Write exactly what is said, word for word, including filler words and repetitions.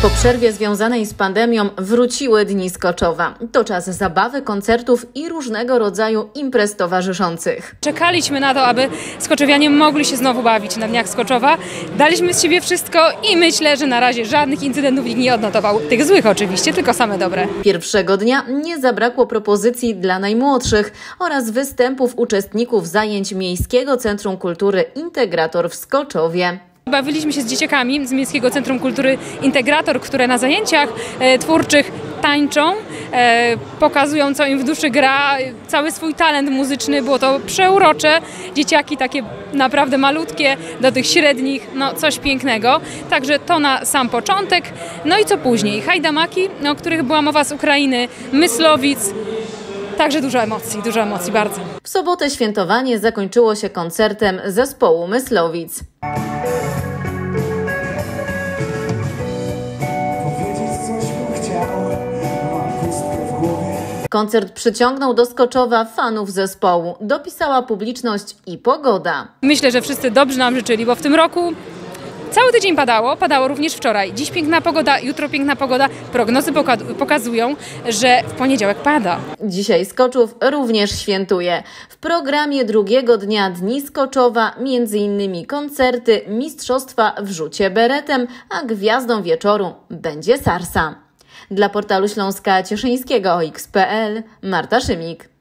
Po przerwie związanej z pandemią wróciły dni Skoczowa. To czas zabawy, koncertów i różnego rodzaju imprez towarzyszących. Czekaliśmy na to, aby skoczowianie mogli się znowu bawić na dniach Skoczowa. Daliśmy z siebie wszystko i myślę, że na razie żadnych incydentów nikt nie odnotował. Tych złych oczywiście, tylko same dobre. Pierwszego dnia nie zabrakło propozycji dla najmłodszych oraz występów uczestników zajęć Miejskiego Centrum Kultury Integrator w Skoczowie. Bawiliśmy się z dzieciakami z Miejskiego Centrum Kultury Integrator, które na zajęciach e, twórczych tańczą, e, pokazują, co im w duszy gra, cały swój talent muzyczny. Było to przeurocze. Dzieciaki takie naprawdę malutkie, do tych średnich, no coś pięknego. Także to na sam początek. No i co później? Hajdamaki, o których była mowa, z Ukrainy, Myslowic. Także dużo emocji, dużo emocji, bardzo. W sobotę świętowanie zakończyło się koncertem zespołu Myslowic. Koncert przyciągnął do Skoczowa fanów zespołu. Dopisała publiczność i pogoda. Myślę, że wszyscy dobrze nam życzyli, bo w tym roku cały tydzień padało, padało również wczoraj. Dziś piękna pogoda, jutro piękna pogoda. Prognozy pokazują, że w poniedziałek pada. Dzisiaj Skoczów również świętuje. W programie drugiego dnia Dni Skoczowa między innymi koncerty, mistrzostwa w rzucie beretem, a gwiazdą wieczoru będzie Sarsa. Dla portalu Śląska Cieszyńskiego o x kropka p l Marta Szymik.